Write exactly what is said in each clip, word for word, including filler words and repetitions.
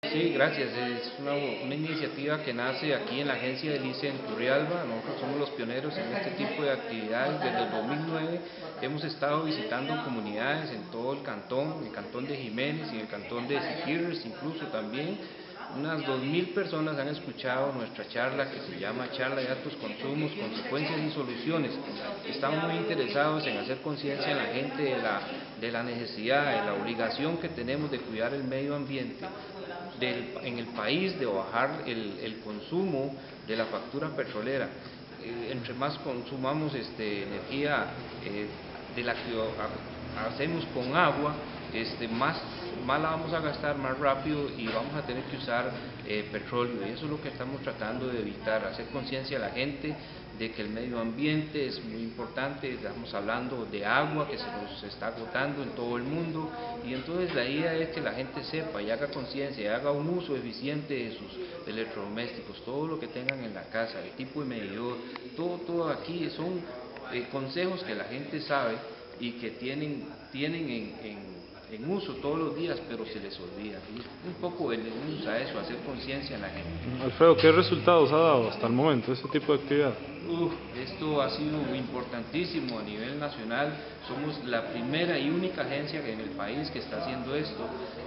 Sí, gracias. Es una, una iniciativa que nace aquí en la agencia del I C E en Turrialba. Nosotros somos los pioneros en este tipo de actividades. Desde el dos mil nueve hemos estado visitando comunidades en todo el cantón, en el cantón de Jiménez y en el cantón de Siquirres incluso también. Unas dos mil personas han escuchado nuestra charla que se llama Charla de Altos Consumos, Consecuencias y Soluciones. Estamos muy interesados en hacer conciencia en la gente de la, de la necesidad, de la obligación que tenemos de cuidar el medio ambiente del, en el país, de bajar el, el consumo de la factura petrolera. Eh, entre más consumamos este, energía eh, de la que hacemos con agua, este, más, más la vamos a gastar más rápido y vamos a tener que usar eh, petróleo, y eso es lo que estamos tratando de evitar, hacer conciencia a la gente de que el medio ambiente es muy importante. Estamos hablando de agua que se nos está agotando en todo el mundo, y entonces la idea es que la gente sepa y haga conciencia y haga un uso eficiente de sus electrodomésticos, todo lo que tengan en la casa, el tipo de medidor, todo, todo aquí son eh, consejos que la gente sabe y que tienen, tienen en, en en uso todos los días, pero se les olvida. Y un poco venimos a eso, a hacer conciencia en la gente. Alfredo, ¿qué resultados ha dado hasta el momento este tipo de actividad? Uf, esto ha sido importantísimo a nivel nacional. Somos la primera y única agencia en el país que está haciendo esto,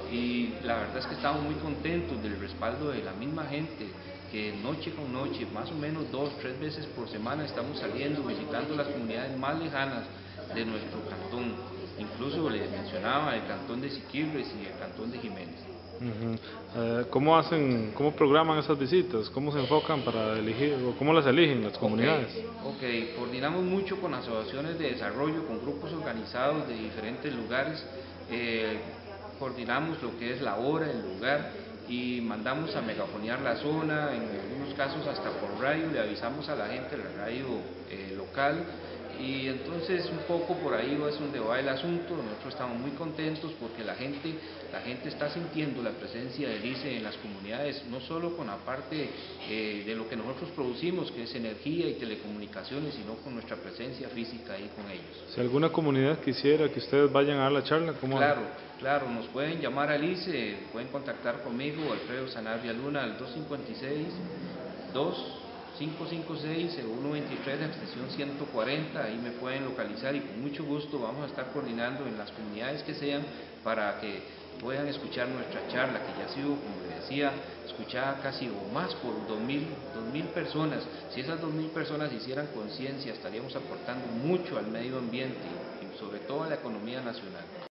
y la verdad es que estamos muy contentos del respaldo de la misma gente, que noche con noche, más o menos dos, tres veces por semana estamos saliendo, visitando las comunidades más lejanas de nuestro cantón. Incluso les mencionaba el cantón de Siquirres y el cantón de Jiménez. Uh-huh. uh, ¿Cómo hacen, cómo programan esas visitas? ¿Cómo se enfocan para elegir, o cómo las eligen las comunidades? Okay, ok, coordinamos mucho con asociaciones de desarrollo, con grupos organizados de diferentes lugares. Eh, coordinamos lo que es la hora, el lugar, y mandamos a megafonear la zona, en algunos casos hasta por radio, le avisamos a la gente, la radio eh, local. Y entonces un poco por ahí es donde va el asunto. Nosotros estamos muy contentos porque la gente, la gente está sintiendo la presencia del I C E en las comunidades, no solo con la parte eh, de lo que nosotros producimos, que es energía y telecomunicaciones, sino con nuestra presencia física ahí con ellos. Si alguna comunidad quisiera que ustedes vayan a dar la charla, ¿cómo? Claro, claro, nos pueden llamar al I C E, pueden contactar conmigo, Alfredo Sanabria Luna, al dos cinco seis, dos cinco cinco seis, cero uno dos tres, de extensión ciento cuarenta, ahí me pueden localizar y con mucho gusto vamos a estar coordinando en las comunidades que sean para que puedan escuchar nuestra charla, que ya ha sido, como les decía, escuchada casi o más por dos mil personas. Si esas dos mil personas hicieran conciencia, estaríamos aportando mucho al medio ambiente y sobre todo a la economía nacional.